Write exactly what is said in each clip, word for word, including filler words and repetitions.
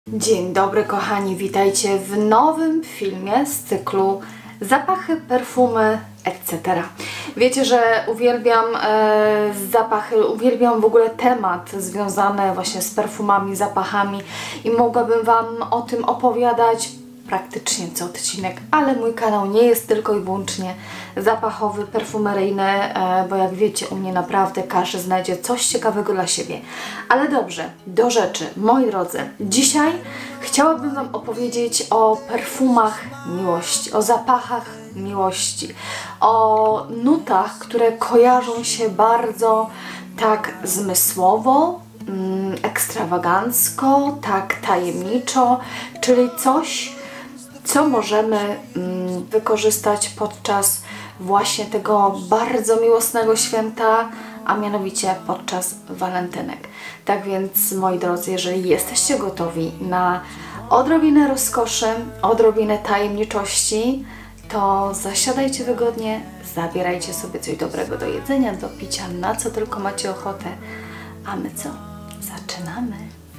Dzień dobry kochani, witajcie w nowym filmie z cyklu Zapachy, perfumy, et cetera. Wiecie, że uwielbiam e, zapachy, uwielbiam w ogóle temat związany właśnie z perfumami, zapachami i mogłabym Wam o tym opowiadać praktycznie co odcinek, ale mój kanał nie jest tylko i wyłącznie zapachowy, perfumeryjny, e, bo jak wiecie, u mnie naprawdę każdy znajdzie coś ciekawego dla siebie. Ale dobrze, do rzeczy, moi drodzy. Dzisiaj chciałabym Wam opowiedzieć o perfumach miłości, o zapachach miłości, o nutach, które kojarzą się bardzo tak zmysłowo, mm, ekstrawagancko, tak tajemniczo, czyli coś, co możemy mm, wykorzystać podczas właśnie tego bardzo miłosnego święta, a mianowicie podczas walentynek. Tak więc, moi drodzy, jeżeli jesteście gotowi na odrobinę rozkoszy, odrobinę tajemniczości, to zasiadajcie wygodnie, zabierajcie sobie coś dobrego do jedzenia, do picia, na co tylko macie ochotę. A my co? Zaczynamy!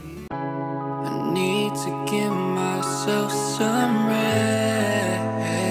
Need to give myself some rest.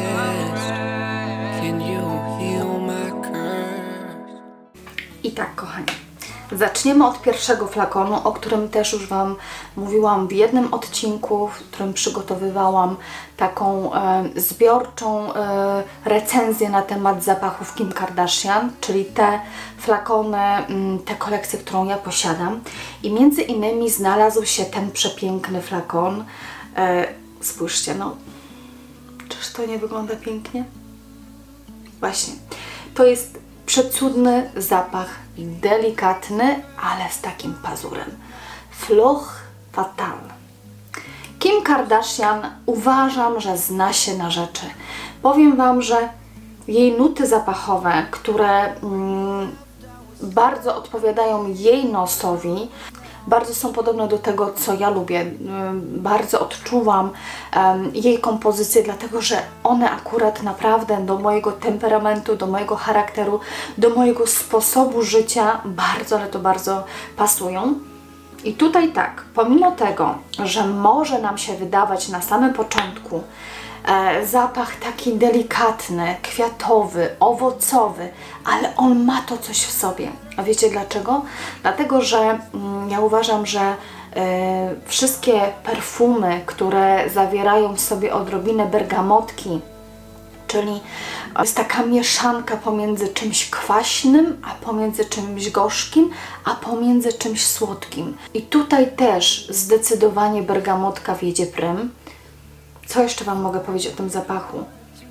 Can you heal my curse? I tak, kochani, zaczniemy od pierwszego flakonu, o którym też już Wam mówiłam w jednym odcinku, w którym przygotowywałam taką e, zbiorczą e, recenzję na temat zapachów Kim Kardashian, czyli te flakony, m, te kolekcje, którą ja posiadam. I między innymi znalazł się ten przepiękny flakon. E, spójrzcie, no, czyż to nie wygląda pięknie? Właśnie, to jest przecudny zapach, delikatny, ale z takim pazurem. Fleur Fatale. Kim Kardashian uważam, że zna się na rzeczy. Powiem Wam, że jej nuty zapachowe, które mm, bardzo odpowiadają jej nosowi, bardzo są podobne do tego, co ja lubię. Bardzo odczuwam um, jej kompozycje, dlatego że one akurat naprawdę do mojego temperamentu, do mojego charakteru, do mojego sposobu życia bardzo, ale to bardzo pasują. I tutaj tak, pomimo tego, że może nam się wydawać na samym początku e, zapach taki delikatny, kwiatowy, owocowy, ale on ma to coś w sobie. A wiecie dlaczego? Dlatego, że mm, ja uważam, że e, wszystkie perfumy, które zawierają w sobie odrobinę bergamotki, czyli jest taka mieszanka pomiędzy czymś kwaśnym, a pomiędzy czymś gorzkim, a pomiędzy czymś słodkim. I tutaj też zdecydowanie bergamotka wiedzie prym. Co jeszcze Wam mogę powiedzieć o tym zapachu?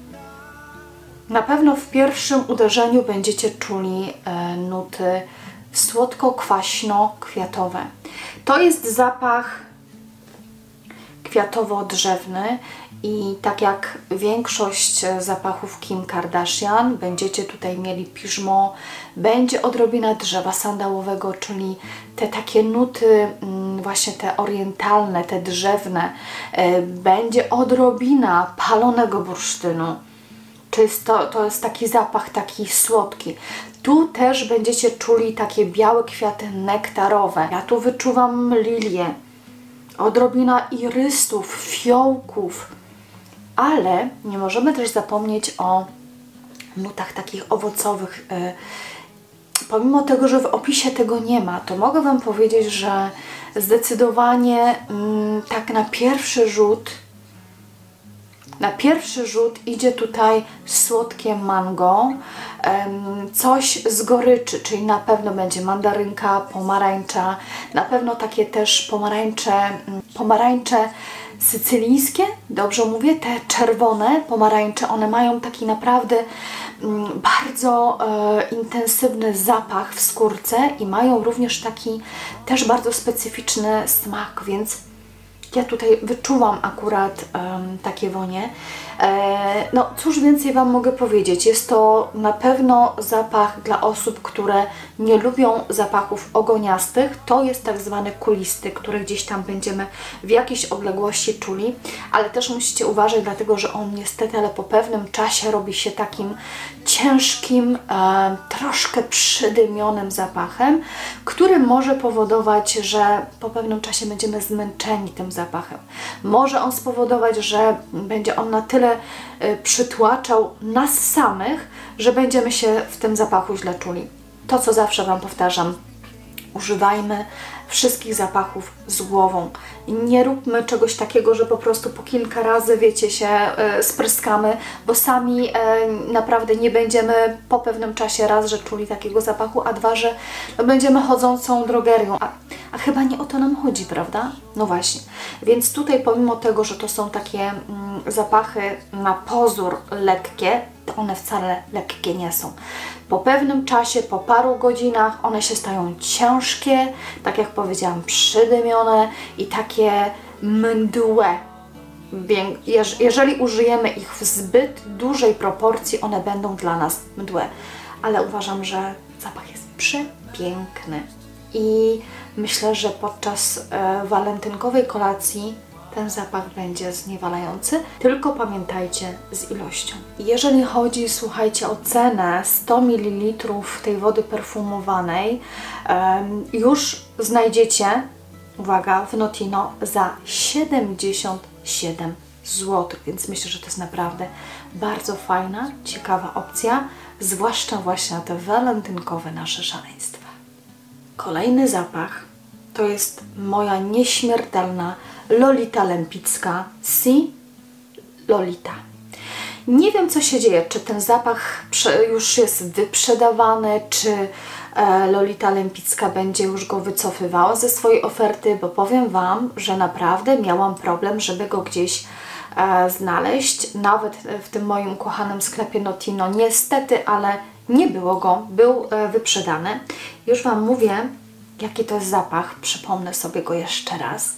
Na pewno w pierwszym uderzeniu będziecie czuli e, nuty słodko-kwaśno-kwiatowe. To jest zapach kwiatowo-drzewny i tak jak większość zapachów Kim Kardashian, będziecie tutaj mieli piżmo, będzie odrobina drzewa sandałowego, czyli te takie nuty właśnie te orientalne, te drzewne, będzie odrobina palonego bursztynu. Czyli to, to jest taki zapach taki słodki. Tu też będziecie czuli takie białe kwiaty nektarowe. Ja tu wyczuwam lilię, odrobina irysów, fiołków, ale nie możemy też zapomnieć o nutach takich owocowych. Pomimo tego, że w opisie tego nie ma, to mogę Wam powiedzieć, że zdecydowanie mm, tak na pierwszy rzut na pierwszy rzut idzie tutaj słodkie mango, coś z goryczy, czyli na pewno będzie mandarynka, pomarańcza, na pewno takie też pomarańcze, pomarańcze sycylijskie, dobrze mówię, te czerwone pomarańcze, one mają taki naprawdę bardzo e, intensywny zapach w skórce i mają również taki też bardzo specyficzny smak, więc ja tutaj wyczuwam akurat um, takie wonie. E, no cóż więcej Wam mogę powiedzieć, jest to na pewno zapach dla osób, które nie lubią zapachów ogoniastych. To jest tak zwany kulisty, który gdzieś tam będziemy w jakiejś odległości czuli, ale też musicie uważać, dlatego że on niestety, ale po pewnym czasie robi się takim ciężkim, e, troszkę przydymionym zapachem, który może powodować, że po pewnym czasie będziemy zmęczeni tym zapachem. Może on spowodować, że będzie on na tyle e, przytłaczał nas samych, że będziemy się w tym zapachu źle czuli. To, co zawsze Wam powtarzam, używajmy wszystkich zapachów z głową. Nie róbmy czegoś takiego, że po prostu po kilka razy, wiecie, się e, spryskamy, bo sami e, naprawdę nie będziemy po pewnym czasie raz, że czuli takiego zapachu, a dwa, że będziemy chodzącą drogerią. A, a chyba nie o to nam chodzi, prawda? No właśnie. Więc tutaj pomimo tego, że to są takie mm, zapachy na pozór lekkie, to one wcale lekkie nie są. Po pewnym czasie, po paru godzinach one się stają ciężkie, tak jak powiedziałam, przydymione i takie mdłe. Jeżeli użyjemy ich w zbyt dużej proporcji, one będą dla nas mdłe. Ale uważam, że zapach jest przepiękny. I myślę, że podczas e, walentynkowej kolacji ten zapach będzie zniewalający, tylko pamiętajcie z ilością. Jeżeli chodzi, słuchajcie, o cenę sto mililitrów tej wody perfumowanej, um, już znajdziecie, uwaga, w Notino za siedemdziesiąt siedem złotych, więc myślę, że to jest naprawdę bardzo fajna, ciekawa opcja, zwłaszcza właśnie na te walentynkowe nasze szaleństwa. Kolejny zapach to jest moja nieśmiertelna Lolita Lempicka Si Lolita. Nie wiem, co się dzieje, czy ten zapach już jest wyprzedawany, czy Lolita Lempicka będzie już go wycofywała ze swojej oferty, bo powiem Wam, że naprawdę miałam problem, żeby go gdzieś znaleźć, nawet w tym moim ukochanym sklepie Notino. Niestety, ale nie było go, był wyprzedany. Już Wam mówię, jaki to jest zapach, przypomnę sobie go jeszcze raz.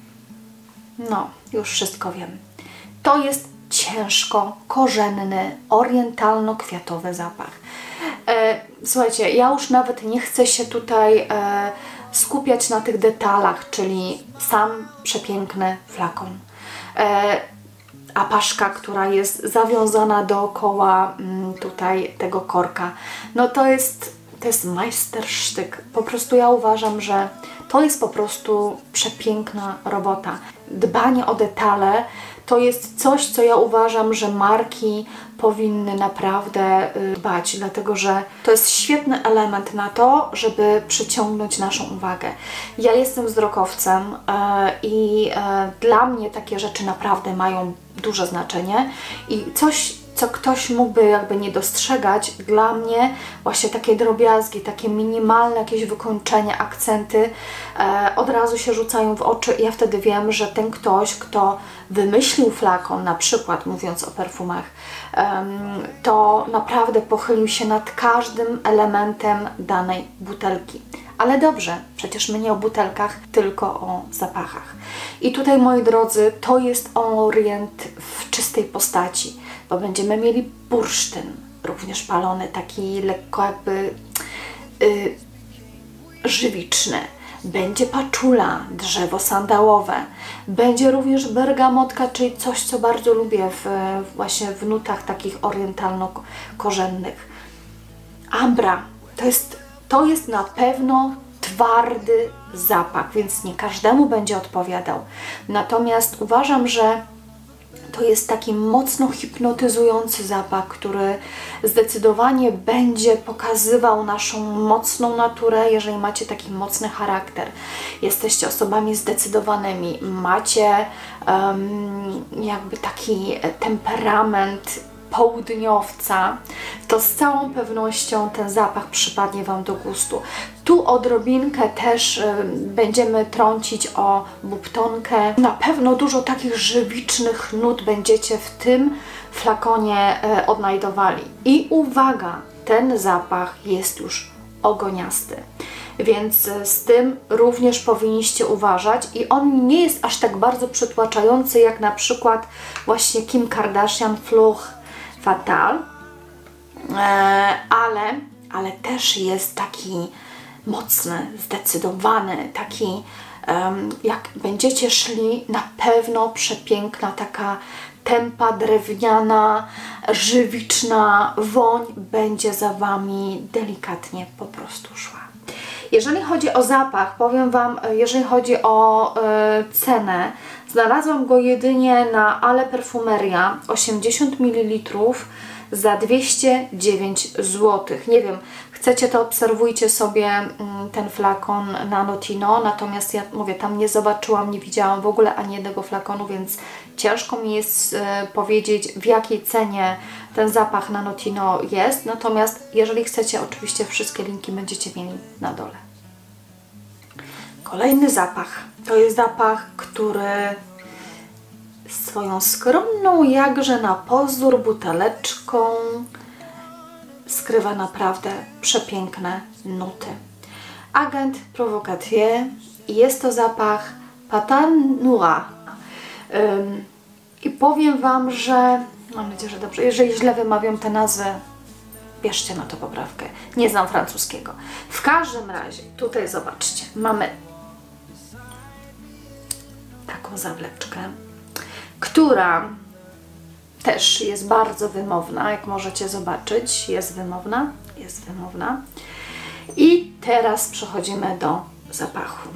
No, już wszystko wiem. To jest ciężko korzenny, orientalno-kwiatowy zapach. E, słuchajcie, ja już nawet nie chcę się tutaj e, skupiać na tych detalach, czyli sam przepiękny flakon. E, apaszka, która jest zawiązana dookoła m, tutaj tego korka. No to jest, to jest majstersztyk. Po prostu ja uważam, że to jest po prostu przepiękna robota. Dbanie o detale to jest coś, co ja uważam, że marki powinny naprawdę dbać, dlatego że to jest świetny element na to, żeby przyciągnąć naszą uwagę. Ja jestem wzrokowcem i dla mnie takie rzeczy naprawdę mają duże znaczenie i coś, co ktoś mógłby jakby nie dostrzegać, dla mnie właśnie takie drobiazgi, takie minimalne jakieś wykończenia, akcenty e, od razu się rzucają w oczy i ja wtedy wiem, że ten ktoś, kto wymyślił flakon, na przykład mówiąc o perfumach, um, to naprawdę pochylił się nad każdym elementem danej butelki. Ale dobrze, przecież my nie o butelkach, tylko o zapachach. I tutaj, moi drodzy, to jest orient w czystej postaci, bo będziemy mieli bursztyn, również palony, taki lekko jakby yy, żywiczny. Będzie paczula, drzewo sandałowe. Będzie również bergamotka, czyli coś, co bardzo lubię w, właśnie w nutach takich orientalno-korzennych. Ambra, to jest, to jest na pewno twardy zapach, więc nie każdemu będzie odpowiadał. Natomiast uważam, że to jest taki mocno hipnotyzujący zapach, który zdecydowanie będzie pokazywał naszą mocną naturę, jeżeli macie taki mocny charakter. Jesteście osobami zdecydowanymi, macie um, jakby taki temperament południowca, to z całą pewnością ten zapach przypadnie Wam do gustu. Tu odrobinkę też y, będziemy trącić o bubtonkę. Na pewno dużo takich żywicznych nut będziecie w tym flakonie y, odnajdowali. I uwaga, ten zapach jest już ogoniasty. Więc y, z tym również powinniście uważać i on nie jest aż tak bardzo przytłaczający jak na przykład właśnie Kim Kardashian Fleur Fatal, e, ale, ale też jest taki mocny, zdecydowany, taki um, jak będziecie szli, na pewno przepiękna taka tępa, drewniana, żywiczna woń będzie za Wami delikatnie po prostu szła. Jeżeli chodzi o zapach, powiem Wam, jeżeli chodzi o y, cenę, znalazłam go jedynie na Ale Perfumeria, osiemdziesiąt mililitrów za dwieście dziewięć złotych. Nie wiem, chcecie, to obserwujcie sobie ten flakon na Notino, natomiast ja mówię, tam nie zobaczyłam, nie widziałam w ogóle ani jednego flakonu, więc ciężko mi jest y, powiedzieć, w jakiej cenie ten zapach na Notino jest, natomiast jeżeli chcecie, oczywiście wszystkie linki będziecie mieli na dole. Kolejny zapach, to jest zapach, który swoją skromną, jakże na pozór buteleczką skrywa naprawdę przepiękne nuty. Agent Provocateur i jest to zapach Patin Noir. Ym, I powiem Wam, że mam nadzieję, że dobrze, jeżeli źle wymawiam te nazwy, bierzcie na to poprawkę. Nie znam francuskiego. W każdym razie, tutaj zobaczcie, mamy taką zawleczkę, która też jest bardzo wymowna, jak możecie zobaczyć, jest wymowna, jest wymowna. I teraz przechodzimy do zapachu.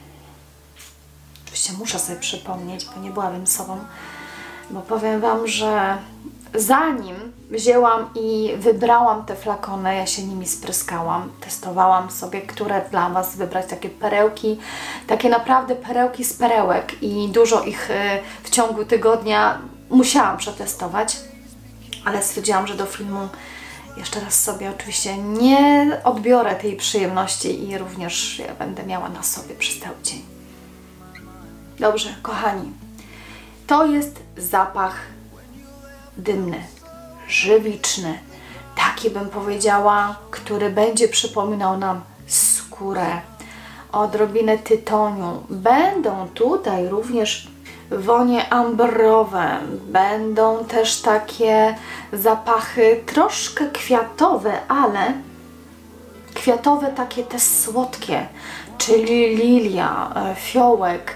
Oczywiście muszę sobie przypomnieć, bo nie byłabym sobą, bo powiem Wam, że zanim wzięłam i wybrałam te flakony, ja się nimi spryskałam, testowałam sobie, które dla Was wybrać, takie perełki, takie naprawdę perełki z perełek i dużo ich w ciągu tygodnia musiałam przetestować, ale stwierdziłam, że do filmu jeszcze raz sobie oczywiście nie odbiorę tej przyjemności i również ja będę miała na sobie przez cały dzień. Dobrze, kochani, to jest zapach dymny, żywiczny, taki bym powiedziała, który będzie przypominał nam skórę, odrobinę tytoniu. Będą tutaj również wonie ambrowe, będą też takie zapachy troszkę kwiatowe, ale kwiatowe takie też słodkie, czyli lilia, fiołek,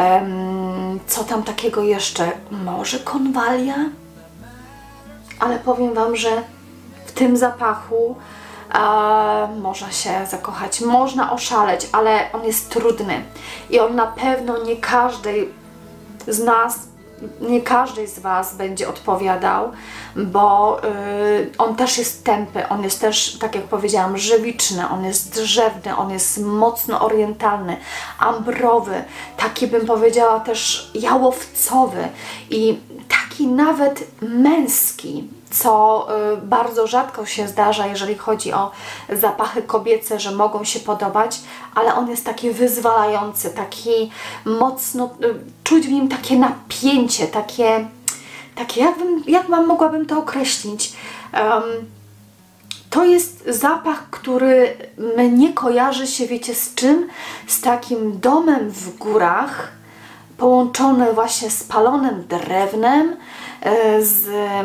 co tam takiego jeszcze, może konwalia? Ale powiem Wam, że w tym zapachu a, można się zakochać, można oszaleć, ale on jest trudny i on na pewno nie każdej z nas, nie każdej z Was będzie odpowiadał, bo yy, on też jest tępy, on jest też, tak jak powiedziałam, żywiczny, on jest drzewny, on jest mocno orientalny, ambrowy, taki bym powiedziała też jałowcowy i taki nawet męski, co y, bardzo rzadko się zdarza, jeżeli chodzi o zapachy kobiece, że mogą się podobać, ale on jest taki wyzwalający, taki mocno, y, czuć w nim takie napięcie, takie, takie jakbym, jak mam, mogłabym to określić? Um, to jest zapach, który mnie kojarzy się, wiecie z czym? Z takim domem w górach, połączony właśnie z palonym drewnem, y, z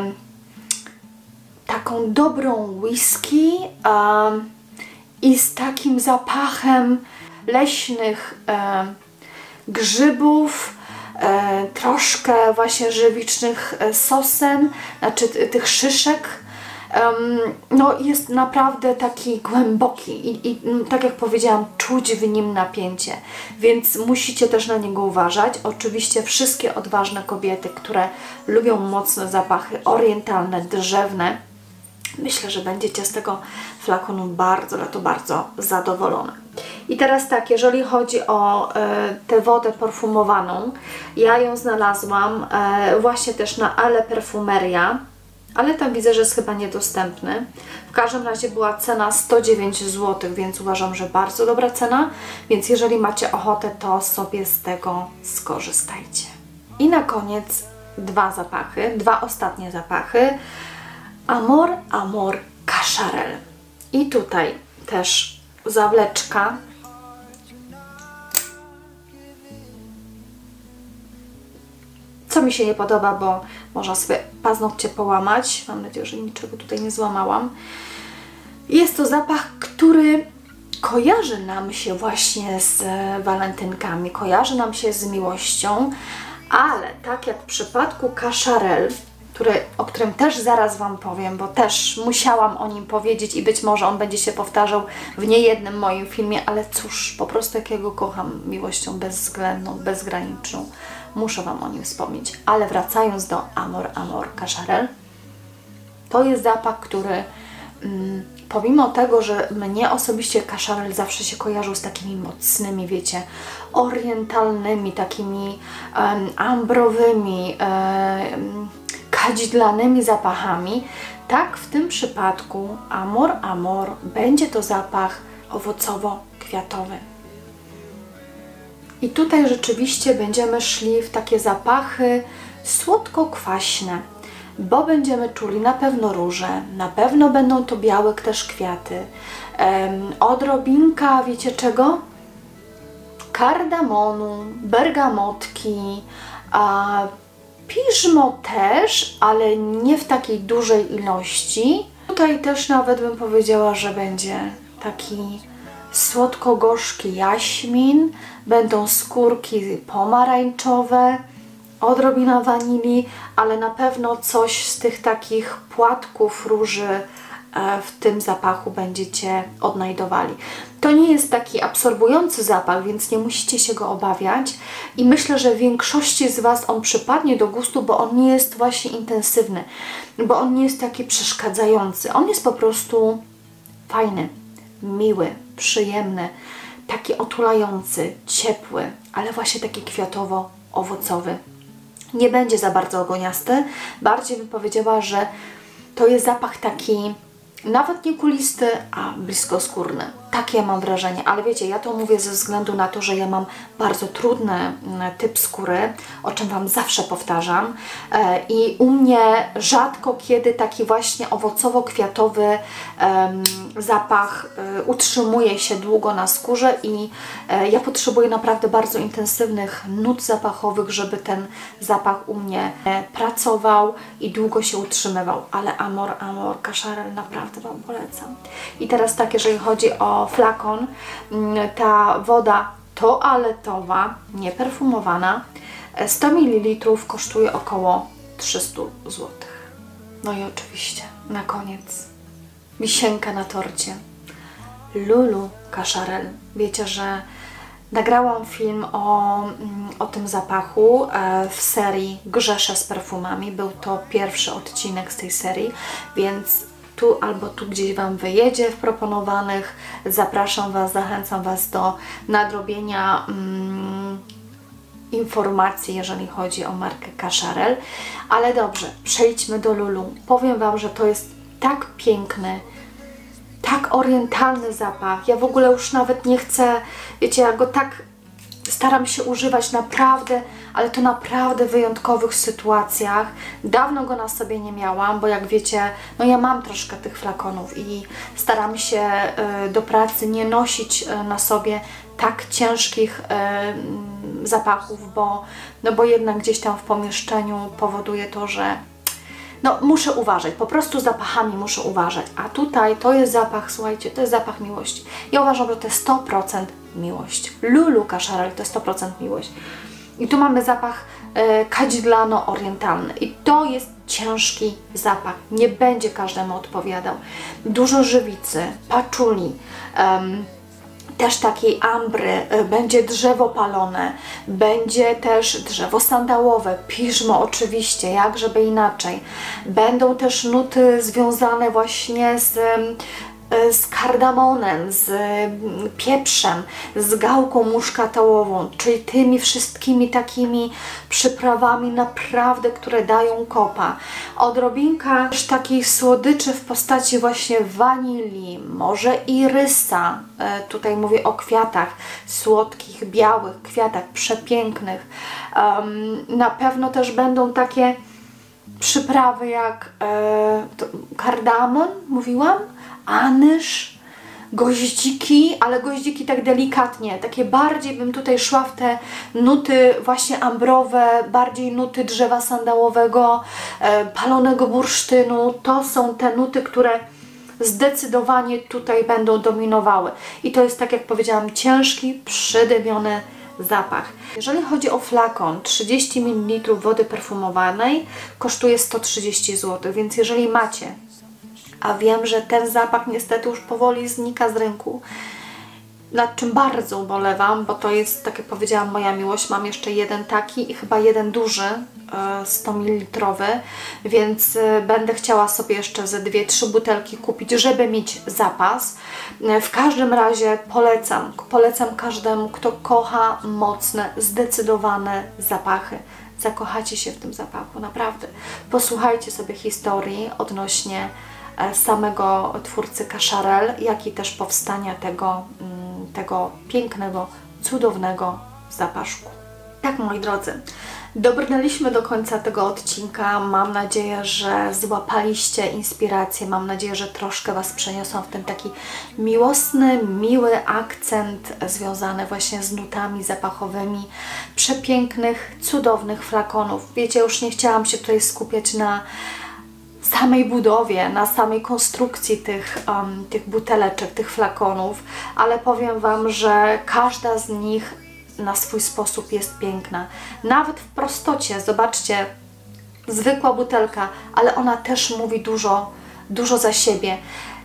taką dobrą whisky um, i z takim zapachem leśnych um, grzybów, um, troszkę właśnie żywicznych sosem, znaczy tych szyszek. Um, no jest naprawdę taki głęboki i, i tak jak powiedziałam, czuć w nim napięcie, więc musicie też na niego uważać. Oczywiście wszystkie odważne kobiety, które lubią mocne zapachy orientalne, drzewne, myślę, że będziecie z tego flakonu bardzo, ale to bardzo zadowolone. I teraz tak, jeżeli chodzi o e, tę wodę perfumowaną, ja ją znalazłam e, właśnie też na Ale Perfumeria, ale tam widzę, że jest chyba niedostępny. W każdym razie była cena sto dziewięć złotych, więc uważam, że bardzo dobra cena, więc jeżeli macie ochotę, to sobie z tego skorzystajcie. I na koniec dwa zapachy, dwa ostatnie zapachy. Amor, Amor, Cacharel. I tutaj też zawleczka. Co mi się nie podoba, bo można sobie paznokcie połamać. Mam nadzieję, że niczego tutaj nie złamałam. Jest to zapach, który kojarzy nam się właśnie z walentynkami, kojarzy nam się z miłością, Ale tak jak w przypadku Cacharel, który, o którym też zaraz Wam powiem, bo też musiałam o nim powiedzieć i być może on będzie się powtarzał w niejednym moim filmie, ale cóż, po prostu jak ja go kocham miłością bezwzględną, bezgraniczną, muszę Wam o nim wspomnieć. Ale wracając do Amor Amor Cacharel, to jest zapach, który mm, pomimo tego, że mnie osobiście Cacharel zawsze się kojarzył z takimi mocnymi, wiecie, orientalnymi, takimi um, ambrowymi, um, kadzidlanymi zapachami, tak w tym przypadku Amor Amor będzie to zapach owocowo-kwiatowy. I tutaj rzeczywiście będziemy szli w takie zapachy słodko-kwaśne, bo będziemy czuli na pewno róże, na pewno będą to białe też kwiaty, um, odrobinka, wiecie czego? Kardamonu, bergamotki, a piżmo też, ale nie w takiej dużej ilości. Tutaj też nawet bym powiedziała, że będzie taki słodko-gorzki jaśmin, będą skórki pomarańczowe, odrobina wanilii, ale na pewno coś z tych takich płatków róży w tym zapachu będziecie odnajdowali. To nie jest taki absorbujący zapach, więc nie musicie się go obawiać i myślę, że większości z Was on przypadnie do gustu, bo on nie jest właśnie intensywny, bo on nie jest taki przeszkadzający. On jest po prostu fajny, miły, przyjemny, taki otulający, ciepły, ale właśnie taki kwiatowo-owocowy. Nie będzie za bardzo ogoniasty, bardziej bym powiedziała, że to jest zapach taki nawet nie kulisty, a bliskoskórny. Takie mam wrażenie, ale wiecie, ja to mówię ze względu na to, że ja mam bardzo trudny typ skóry, o czym Wam zawsze powtarzam i u mnie rzadko kiedy taki właśnie owocowo-kwiatowy zapach utrzymuje się długo na skórze i ja potrzebuję naprawdę bardzo intensywnych nut zapachowych, żeby ten zapach u mnie pracował i długo się utrzymywał, ale Amor Amor Cacharel naprawdę Wam polecam. I teraz tak, jeżeli chodzi o flakon, ta woda toaletowa, nieperfumowana, sto mililitrów kosztuje około trzysta złotych. No i oczywiście na koniec wisienka na torcie. Lulu Cacharel. Wiecie, że nagrałam film o, o tym zapachu w serii Grzeszę z perfumami. Był to pierwszy odcinek z tej serii, więc tu albo tu gdzieś Wam wyjedzie w proponowanych. Zapraszam Was, zachęcam Was do nadrobienia mm, informacji, jeżeli chodzi o markę Cacharel. Ale dobrze, przejdźmy do Lulu. Powiem Wam, że to jest tak piękny, tak orientalny zapach. Ja w ogóle już nawet nie chcę, wiecie, ja go tak staram się używać naprawdę, ale to naprawdę w wyjątkowych sytuacjach. Dawno go na sobie nie miałam, bo jak wiecie, no ja mam troszkę tych flakonów i staram się y, do pracy nie nosić y, na sobie tak ciężkich y, zapachów, bo, no bo jednak gdzieś tam w pomieszczeniu powoduje to, że no muszę uważać, po prostu zapachami muszę uważać, a tutaj to jest zapach, słuchajcie, to jest zapach miłości. Ja uważam, że to jest sto procent miłość. Lulu Cacharel to jest sto procent miłość. I tu mamy zapach e, kadzidlano-orientalny i to jest ciężki zapach, nie będzie każdemu odpowiadał. Dużo żywicy, paczuli, um, też takiej ambry, będzie drzewo palone, będzie też drzewo sandałowe, piżmo oczywiście, jak żeby inaczej. Będą też nuty związane właśnie z, z kardamonem, z pieprzem, z gałką muszkatołową, czyli tymi wszystkimi takimi przyprawami naprawdę, które dają kopa. Odrobinka też takiej słodyczy w postaci właśnie wanilii, może irysa, e, tutaj mówię o kwiatach, słodkich, białych kwiatach, przepięknych. Um, na pewno też będą takie przyprawy jak e, to, kardamon, mówiłam, anyż, goździki, ale goździki tak delikatnie, takie bardziej bym tutaj szła w te nuty właśnie ambrowe, bardziej nuty drzewa sandałowego, e, palonego bursztynu. To są te nuty, które zdecydowanie tutaj będą dominowały. I to jest, tak jak powiedziałam, ciężki, przydymiony zapach. Jeżeli chodzi o flakon, trzydzieści mililitrów wody perfumowanej kosztuje sto trzydzieści złotych, więc jeżeli macie, a wiem, że ten zapach niestety już powoli znika z rynku, nad czym bardzo ubolewam, bo to jest, tak jak powiedziałam, moja miłość. Mam jeszcze jeden taki i chyba jeden duży, sto mililitrowy, więc będę chciała sobie jeszcze ze dwie, trzy butelki kupić, żeby mieć zapas. W każdym razie polecam, polecam każdemu, kto kocha mocne, zdecydowane zapachy. Zakochacie się w tym zapachu, naprawdę. Posłuchajcie sobie historii odnośnie samego twórcy Cacharel, jak i też powstania tego, tego pięknego, cudownego zapaszku. Tak, moi drodzy, dobrnęliśmy do końca tego odcinka. Mam nadzieję, że złapaliście inspirację. Mam nadzieję, że troszkę Was przeniosłam w ten taki miłosny, miły akcent związany właśnie z nutami zapachowymi przepięknych, cudownych flakonów. Wiecie, już nie chciałam się tutaj skupiać na samej budowie, na samej konstrukcji tych, um, tych buteleczek, tych flakonów, ale powiem Wam, że każda z nich na swój sposób jest piękna. Nawet w prostocie, zobaczcie, zwykła butelka, ale ona też mówi dużo, dużo za siebie.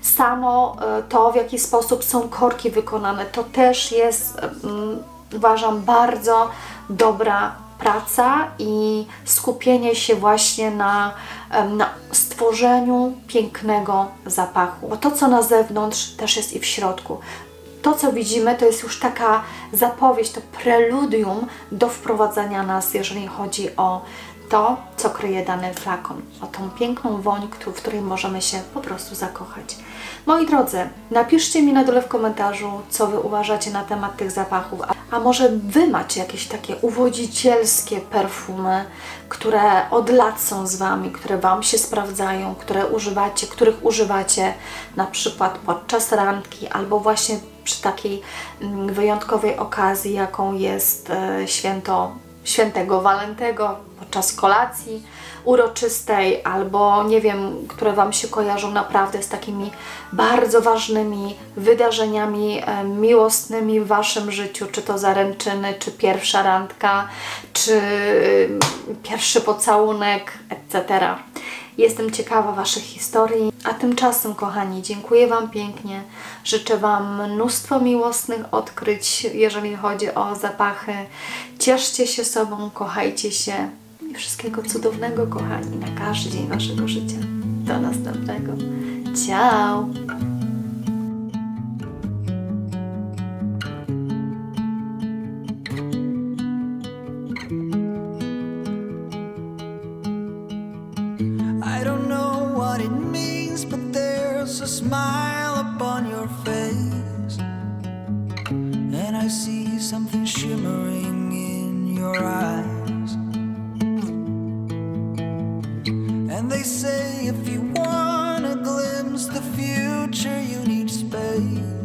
Samo to, w jaki sposób są korki wykonane, to też jest, um, uważam, bardzo dobra praca i skupienie się właśnie na, na stworzeniu pięknego zapachu. Bo to, co na zewnątrz, też jest i w środku. To, co widzimy, to jest już taka zapowiedź, to preludium do wprowadzania nas, jeżeli chodzi o to, co kryje dany flakon. O tą piękną woń, w której możemy się po prostu zakochać. Moi drodzy, napiszcie mi na dole w komentarzu, co Wy uważacie na temat tych zapachów. A może Wy macie jakieś takie uwodzicielskie perfumy, które od lat są z Wami, które Wam się sprawdzają, które używacie, których używacie na przykład podczas randki albo właśnie przy takiej wyjątkowej okazji, jaką jest święto świętego Walentego, podczas kolacji uroczystej, albo nie wiem, które Wam się kojarzą naprawdę z takimi bardzo ważnymi wydarzeniami e, miłosnymi w Waszym życiu, czy to zaręczyny, czy pierwsza randka, czy e, pierwszy pocałunek, et cetera. Jestem ciekawa Waszych historii, a tymczasem, kochani, dziękuję Wam pięknie. Życzę Wam mnóstwo miłosnych odkryć, jeżeli chodzi o zapachy. Cieszcie się sobą, kochajcie się i wszystkiego cudownego, kochani, na każdy dzień Waszego życia. Do następnego. Ciao! A smile upon your face, and I see something shimmering in your eyes. And they say if you want to glimpse the future, you need space.